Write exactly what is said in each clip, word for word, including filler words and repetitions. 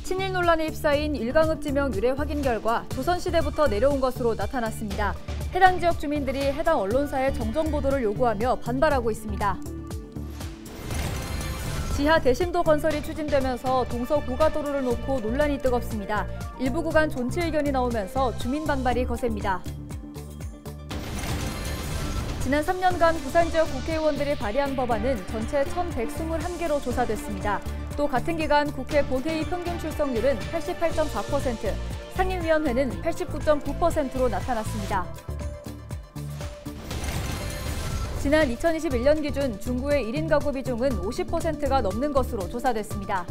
친일 논란에 휩싸인 일광읍 지명 유래 확인 결과 조선시대부터 내려온 것으로 나타났습니다. 해당 지역 주민들이 해당 언론사의 정정 보도를 요구하며 반발하고 있습니다. 지하 대심도 건설이 추진되면서 동서 고가도로를 놓고 논란이 뜨겁습니다. 일부 구간 존치 의견이 나오면서 주민 반발이 거셉니다. 지난 삼 년간 부산 지역 국회의원들이 발의한 법안은 전체 천백이십일 개로 조사됐습니다. 또 같은 기간 국회 본회의 평균 출석률은 팔십팔 점 사 퍼센트, 상임위원회는 팔십구 점 구 퍼센트로 나타났습니다. 지난 이천이십일 년 기준 중구의 일 인 가구 비중은 오십 퍼센트가 넘는 것으로 조사됐습니다.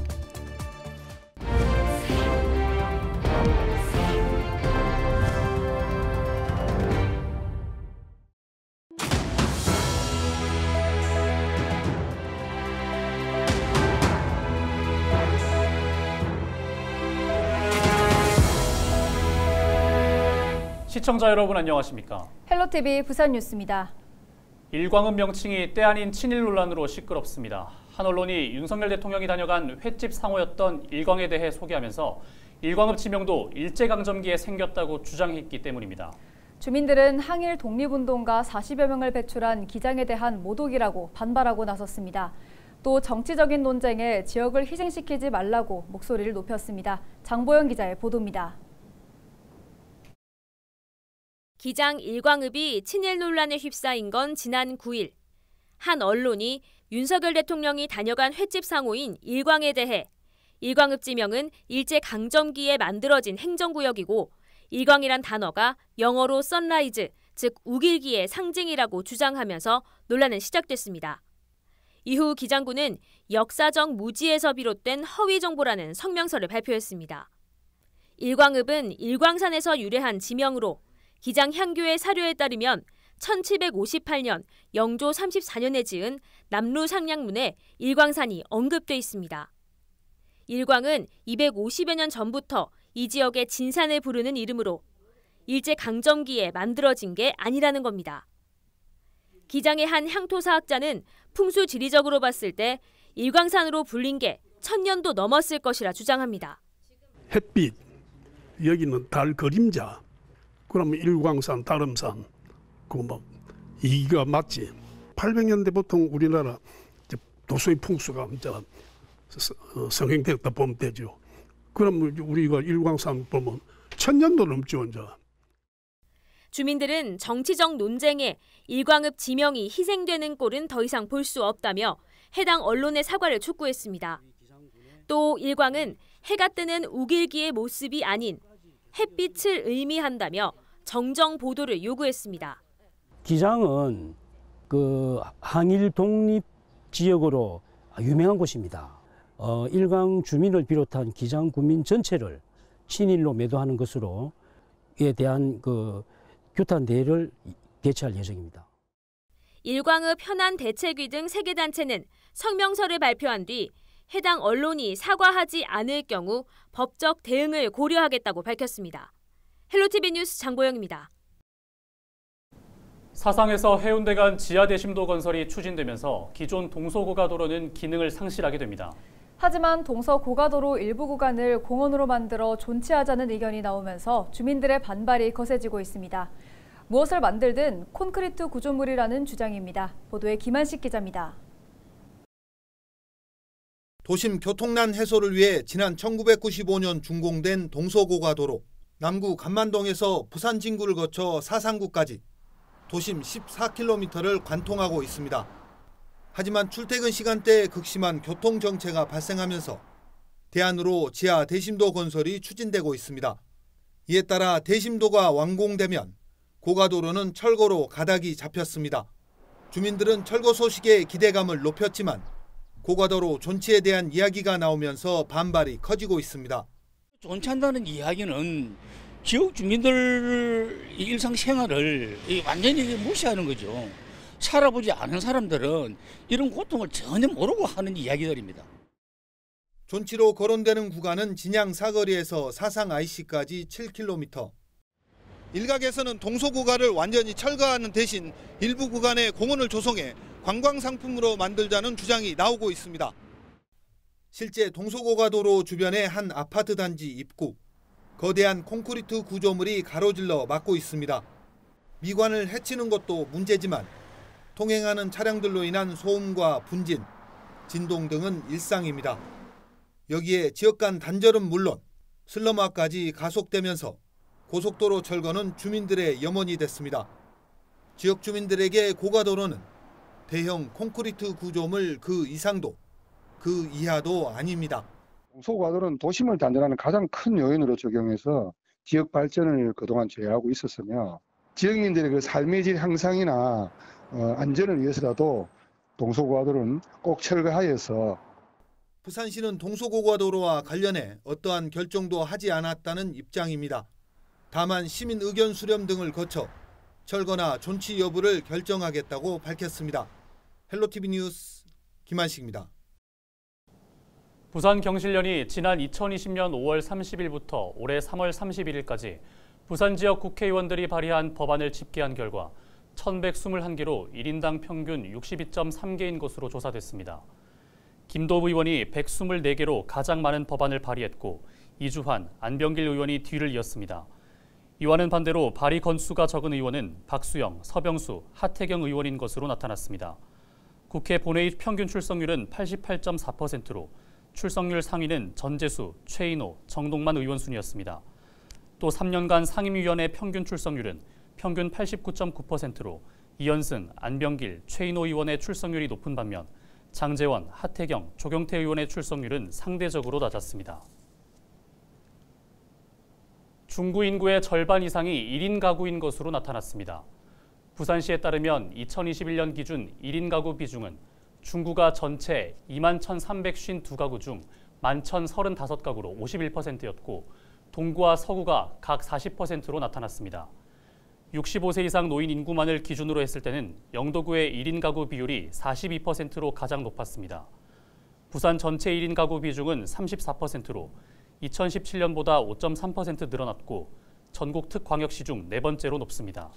시청자 여러분 안녕하십니까? 헬로티비 부산 뉴스입니다. 일광읍 명칭이 때 아닌 친일 논란으로 시끄럽습니다. 한 언론이 윤석열 대통령이 다녀간 횟집 상호였던 일광에 대해 소개하면서 일광읍 지명도 일제강점기에 생겼다고 주장했기 때문입니다. 주민들은 항일 독립운동가 사십여 명을 배출한 기장에 대한 모독이라고 반발하고 나섰습니다. 또 정치적인 논쟁에 지역을 희생시키지 말라고 목소리를 높였습니다. 장보영 기자의 보도입니다. 기장 일광읍이 친일 논란에 휩싸인 건 지난 구 일. 한 언론이 윤석열 대통령이 다녀간 횟집 상호인 일광에 대해 일광읍 지명은 일제강점기에 만들어진 행정구역이고 일광이란 단어가 영어로 선라이즈, 즉 우길기의 상징이라고 주장하면서 논란은 시작됐습니다. 이후 기장군은 역사적 무지에서 비롯된 허위 정보라는 성명서를 발표했습니다. 일광읍은 일광산에서 유래한 지명으로 기장 향교의 사료에 따르면 천칠백오십팔 년 영조 삼십사 년에 지은 남루상량문에 일광산이 언급돼 있습니다. 일광은 이백오십여 년 전부터 이 지역의 진산을 부르는 이름으로 일제강점기에 만들어진 게 아니라는 겁니다. 기장의 한 향토사학자는 풍수지리적으로 봤을 때 일광산으로 불린 게 천년도 넘었을 것이라 주장합니다. 햇빛, 여기는 달 그림자. 그러면 일광산, 다름산, 그뭐 이가 맞지. 팔백 년대 보통 우리나라 도소의 풍수가 이제 성행됐다 보면 되죠. 그럼 우리가 일광산 보면 천년도 넘죠, 이제. 주민들은 정치적 논쟁에 일광읍 지명이 희생되는 꼴은 더 이상 볼 수 없다며 해당 언론의 사과를 촉구했습니다. 또 일광은 해가 뜨는 우길기의 모습이 아닌 햇빛을 의미한다며 정정 보도를 요구했습니다. 기장은 그 항일 독립 지역으로 유명한 곳입니다. 어, 일광 주민을 비롯한 기장 구민 전체를 친일로 매도하는 것으로 이에 대한 그 규탄 대회를 개최할 예정입니다. 일광읍 현안 대책위 등 세 개 단체는 성명서를 발표한 뒤 해당 언론이 사과하지 않을 경우 법적 대응을 고려하겠다고 밝혔습니다. 헬로티비 뉴스 장보영입니다. 사상에서 해운대 간 지하 대심도 건설이 추진되면서 기존 동서고가도로는 기능을 상실하게 됩니다. 하지만 동서고가도로 일부 구간을 공원으로 만들어 존치하자는 의견이 나오면서 주민들의 반발이 거세지고 있습니다. 무엇을 만들든 콘크리트 구조물이라는 주장입니다. 보도에 김한식 기자입니다. 도심 교통난 해소를 위해 지난 천구백구십오 년 준공된 동서고가도로, 남구 간만동에서 부산 진구를 거쳐 사상구까지 도심 십사 킬로미터를 관통하고 있습니다. 하지만 출퇴근 시간대에 극심한 교통 정체가 발생하면서 대안으로 지하 대심도 건설이 추진되고 있습니다. 이에 따라 대심도가 완공되면 고가도로는 철거로 가닥이 잡혔습니다. 주민들은 철거 소식에 기대감을 높였지만 고가도로 존치에 대한 이야기가 나오면서 반발이 커지고 있습니다. 존치한다는 이야기는 지역 주민들 일상생활을 완전히 무시하는 거죠. 살아보지 않은 사람들은 이런 고통을 전혀 모르고 하는 이야기들입니다. 존치로 거론되는 구간은 진양 사거리에서 사상 아이씨까지 칠 킬로미터. 일각에서는 동서고가를 완전히 철거하는 대신 일부 구간에 공원을 조성해 관광상품으로 만들자는 주장이 나오고 있습니다. 실제 동서고가도로 주변의 한 아파트 단지 입구, 거대한 콘크리트 구조물이 가로질러 막고 있습니다. 미관을 해치는 것도 문제지만 통행하는 차량들로 인한 소음과 분진, 진동 등은 일상입니다. 여기에 지역 간 단절은 물론 슬럼화까지 가속되면서 고속도로 철거는 주민들의 염원이 됐습니다. 지역 주민들에게 고가도로는 대형 콘크리트 구조물 그 이상도 그 이하도 아닙니다. 동서고가도로는 도심을 단절하는 가장 큰 요인으로 적용해서 지역 발전을 그동안 제어하고 있었으며 지역민들의 그 삶의 질 향상이나 어, 안전을 위해서라도 동서고가도로는 꼭 철거하여서 부산시는 동서고가도로와 관련해 어떠한 결정도 하지 않았다는 입장입니다. 다만 시민 의견 수렴 등을 거쳐 철거나 존치 여부를 결정하겠다고 밝혔습니다. 헬로티비 뉴스 김한식입니다. 부산경실련이 지난 이천이십 년 오월 삼십일부터 올해 삼월 삼십일일까지 부산 지역 국회의원들이 발의한 법안을 집계한 결과 천백이십일 개로 일 인당 평균 육십이 점 삼 개인 것으로 조사됐습니다. 김도읍 의원이 백이십사 개로 가장 많은 법안을 발의했고 이주환, 안병길 의원이 뒤를 이었습니다. 이와는 반대로 발의 건수가 적은 의원은 박수영, 서병수, 하태경 의원인 것으로 나타났습니다. 국회 본회의 평균 출석률은 팔십팔 점 사 퍼센트로 출석률 상위는 전재수, 최인호, 정동만 의원 순이었습니다. 또 삼 년간 상임위원회 평균 출석률은 평균 팔십구 점 구 퍼센트로 이현승, 안병길, 최인호 의원의 출석률이 높은 반면 장재원, 하태경, 조경태 의원의 출석률은 상대적으로 낮았습니다. 중구 인구의 절반 이상이 일 인 가구인 것으로 나타났습니다. 부산시에 따르면 이천이십일 년 기준 일 인 가구 비중은 중구가 전체 이만 천삼백오십이 가구 중 만 천삼십오 가구로 오십일 퍼센트였고 동구와 서구가 각 사십 퍼센트로 나타났습니다. 육십오 세 이상 노인 인구만을 기준으로 했을 때는 영도구의 일 인 가구 비율이 사십이 퍼센트로 가장 높았습니다. 부산 전체 일 인 가구 비중은 삼십사 퍼센트로 이천십칠 년보다 오 점 삼 퍼센트 늘어났고 전국 특광역시 중 네 번째로 높습니다.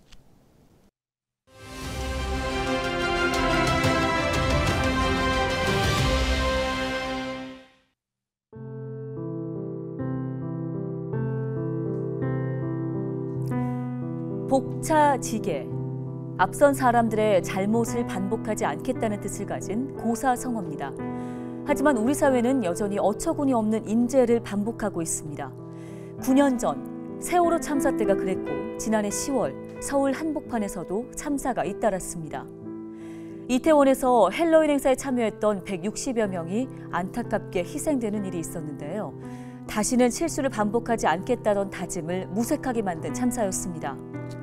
복차지계, 앞선 사람들의 잘못을 반복하지 않겠다는 뜻을 가진 고사성어입니다. 하지만 우리 사회는 여전히 어처구니 없는 인재를 반복하고 있습니다. 구 년 전 세월호 참사 때가 그랬고 지난해 시월 서울 한복판에서도 참사가 잇따랐습니다. 이태원에서 헬로윈 행사에 참여했던 백육십여 명이 안타깝게 희생되는 일이 있었는데요. 다시는 실수를 반복하지 않겠다던 다짐을 무색하게 만든 참사였습니다.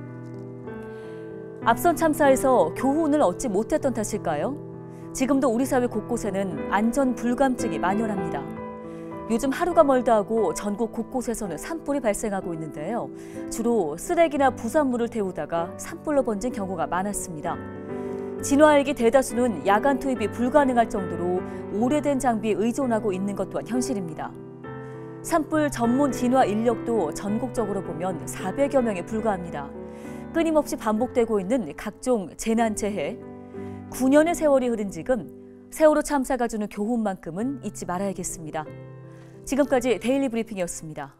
앞선 참사에서 교훈을 얻지 못했던 탓일까요? 지금도 우리 사회 곳곳에는 안전 불감증이 만연합니다. 요즘 하루가 멀다 하고 전국 곳곳에서는 산불이 발생하고 있는데요. 주로 쓰레기나 부산물을 태우다가 산불로 번진 경우가 많았습니다. 진화헬기 대다수는 야간 투입이 불가능할 정도로 오래된 장비에 의존하고 있는 것 또한 현실입니다. 산불 전문 진화 인력도 전국적으로 보면 사백여 명에 불과합니다. 끊임없이 반복되고 있는 각종 재난재해, 구 년의 세월이 흐른 지금 세월호 참사가 주는 교훈만큼은 잊지 말아야겠습니다. 지금까지 데일리 브리핑이었습니다.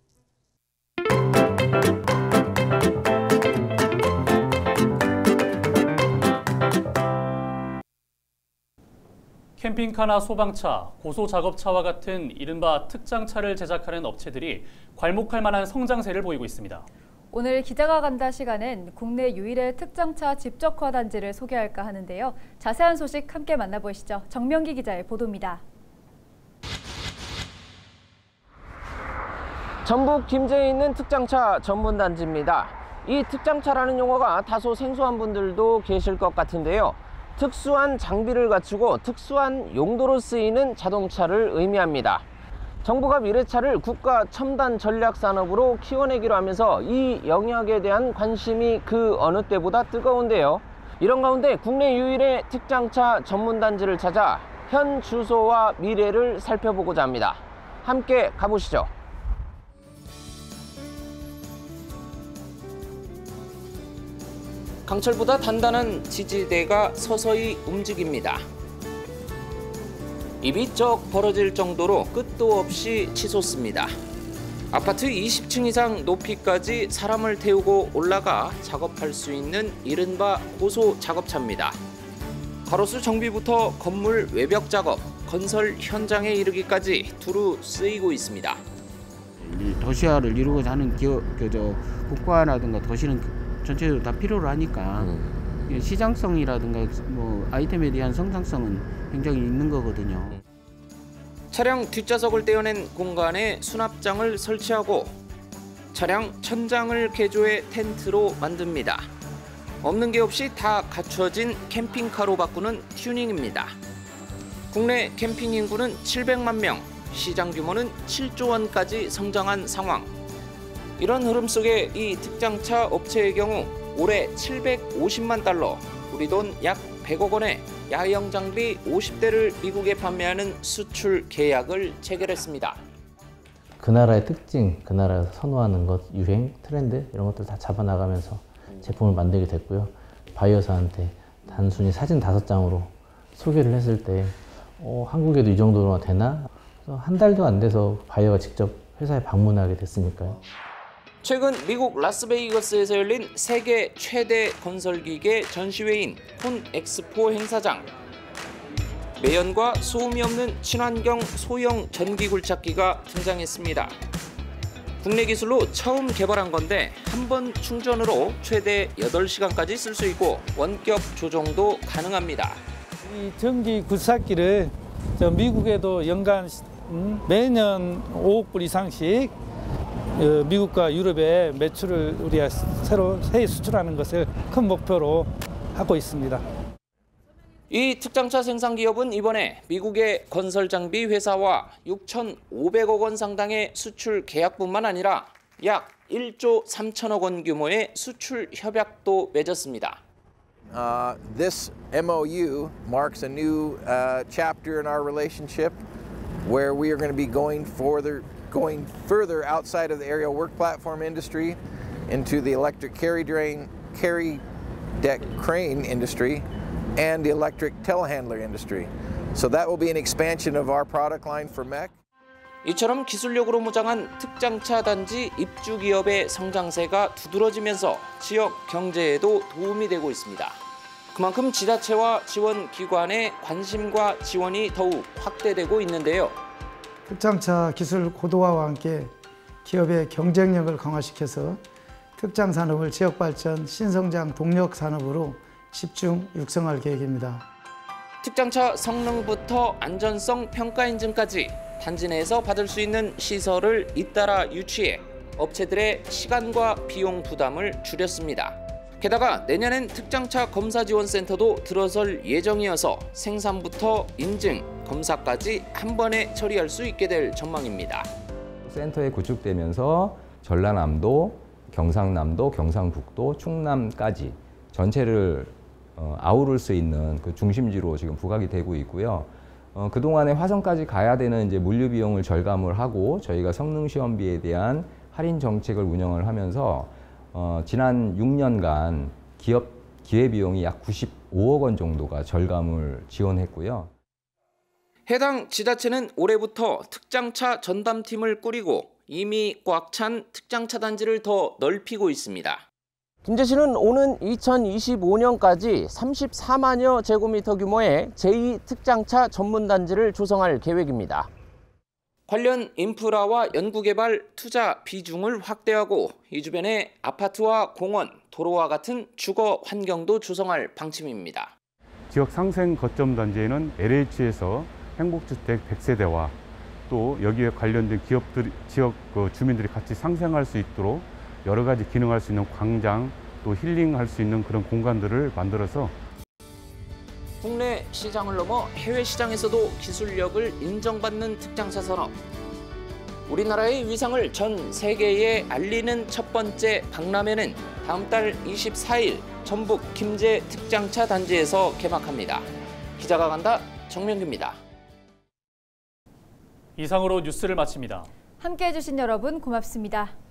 캠핑카나 소방차, 고소작업차와 같은 이른바 특장차를 제작하는 업체들이 괄목할 만한 성장세를 보이고 있습니다. 오늘 기자가 간다 시간엔 국내 유일의 특장차 집적화 단지를 소개할까 하는데요. 자세한 소식 함께 만나보시죠. 정명기 기자의 보도입니다. 전북 김제에 있는 특장차 전문 단지입니다. 이 특장차라는 용어가 다소 생소한 분들도 계실 것 같은데요. 특수한 장비를 갖추고 특수한 용도로 쓰이는 자동차를 의미합니다. 정부가 미래차를 국가 첨단 전략 산업으로 키워내기로 하면서 이 영역에 대한 관심이 그 어느 때보다 뜨거운데요. 이런 가운데 국내 유일의 특장차 전문 단지를 찾아 현 주소와 미래를 살펴보고자 합니다. 함께 가보시죠. 강철보다 단단한 지지대가 서서히 움직입니다. 입이 쩍 벌어질 정도로 끝도 없이 치솟습니다. 아파트 이십 층 이상 높이까지 사람을 태우고 올라가 작업할 수 있는 이른바 고소 작업차입니다. 가로수 정비부터 건물 외벽 작업, 건설 현장에 이르기까지 두루 쓰이고 있습니다. 이 도시화를 이루고자 하는 기업, 그저 국가라든가 도시는 전체적으로 다 필요로 하니까 음. 시장성이라든가 뭐 아이템에 대한 성장성은 굉장히 있는 거거든요. 차량 뒷좌석을 떼어낸 공간에 수납장을 설치하고 차량 천장을 개조해 텐트로 만듭니다. 없는 게 없이 다 갖춰진 캠핑카로 바꾸는 튜닝입니다. 국내 캠핑 인구는 칠백만 명, 시장 규모는 칠조 원까지 성장한 상황. 이런 흐름 속에 이 특장차 업체의 경우 올해 칠백오십만 달러, 우리 돈 약 백억 원에 야영 장비 오십 대를 미국에 판매하는 수출 계약을 체결했습니다. 그 나라의 특징, 그 나라에서 선호하는 것, 유행, 트렌드 이런 것들 다 잡아나가면서 제품을 만들게 됐고요. 바이어스한테 단순히 사진 다섯 장으로 소개를 했을 때 어, 한국에도 이 정도나 되나? 한 달도 안 돼서 바이어가 직접 회사에 방문하게 됐으니까요. 최근 미국 라스베이거스에서 열린 세계 최대 건설기계 전시회인 콘엑스포 행사장. 매연과 소음이 없는 친환경 소형 전기 굴착기가 등장했습니다. 국내 기술로 처음 개발한 건데 한 번 충전으로 최대 여덟 시간까지 쓸 수 있고 원격 조정도 가능합니다. 이 전기 굴착기를 저 미국에도 연간 매년 오억 불 이상씩 미국과 유럽에 매출을 우리가 새로 해외 수출하는 것을 큰 목표로 하고 있습니다. 이 특장차 생산 기업은 이번에 미국의 건설 장비 회사와 육천오백억 원 상당의 수출 계약뿐만 아니라 약 일조 삼천억 원 규모의 수출 협약도 맺었습니다. Uh, this M O U marks a new uh, chapter in our relationship where we are going to be going further going further outside of the aerial work platform industry into the electric carry drain, carry deck crane industry and the electric telehandler industry. So that will be an expansion of our product line for M E C. 이처럼 기술력으로 무장한 특장차 단지 입주 기업의 성장세가 두드러지면서 지역 경제에도 도움이 되고 있습니다. 그만큼 지자체와 지원 기관의 관심과 지원이 더욱 확대되고 있는데요. 특장차 기술 고도화와 함께 기업의 경쟁력을 강화시켜서 특장 산업을 지역 발전, 신성장 동력 산업으로 집중 육성할 계획입니다. 특장차 성능부터 안전성 평가 인증까지 단지 내에서 받을 수 있는 시설을 잇따라 유치해 업체들의 시간과 비용 부담을 줄였습니다. 게다가 내년엔 특장차 검사지원센터도 들어설 예정이어서 생산부터 인증, 검사까지 한 번에 처리할 수 있게 될 전망입니다. 센터에 구축되면서 전라남도, 경상남도, 경상북도, 충남까지 전체를 어, 아우를 수 있는 그 중심지로 지금 부각이 되고 있고요. 어, 그동안에 화성까지 가야 되는 이제 물류 비용을 절감을 하고 저희가 성능 시험비에 대한 할인 정책을 운영을 하면서 어, 지난 육 년간 기업 기회 비용이 약 구십오억 원 정도가 절감을 지원했고요. 해당 지자체는 올해부터 특장차 전담팀을 꾸리고 이미 꽉 찬 특장차 단지를 더 넓히고 있습니다. 김제시는 오는 이천이십오 년까지 삼십사만여 제곱미터 규모의 제이 특장차 전문단지를 조성할 계획입니다. 관련 인프라와 연구개발, 투자 비중을 확대하고 이 주변에 아파트와 공원, 도로와 같은 주거 환경도 조성할 방침입니다. 지역 상생 거점 단지에는 엘에이치에서 행복주택 백 세대와 또 여기에 관련된 기업들, 지역 그 주민들이 같이 상생할 수 있도록 여러 가지 기능할 수 있는 광장, 또 힐링할 수 있는 그런 공간들을 만들어서 국내 시장을 넘어 해외 시장에서도 기술력을 인정받는 특장차 산업. 우리나라의 위상을 전 세계에 알리는 첫 번째 박람회는 다음 달 이십사일 전북 김제 특장차 단지에서 개막합니다. 기자가 간다, 정명규입니다. 이상으로 뉴스를 마칩니다. 함께해 주신 여러분 고맙습니다.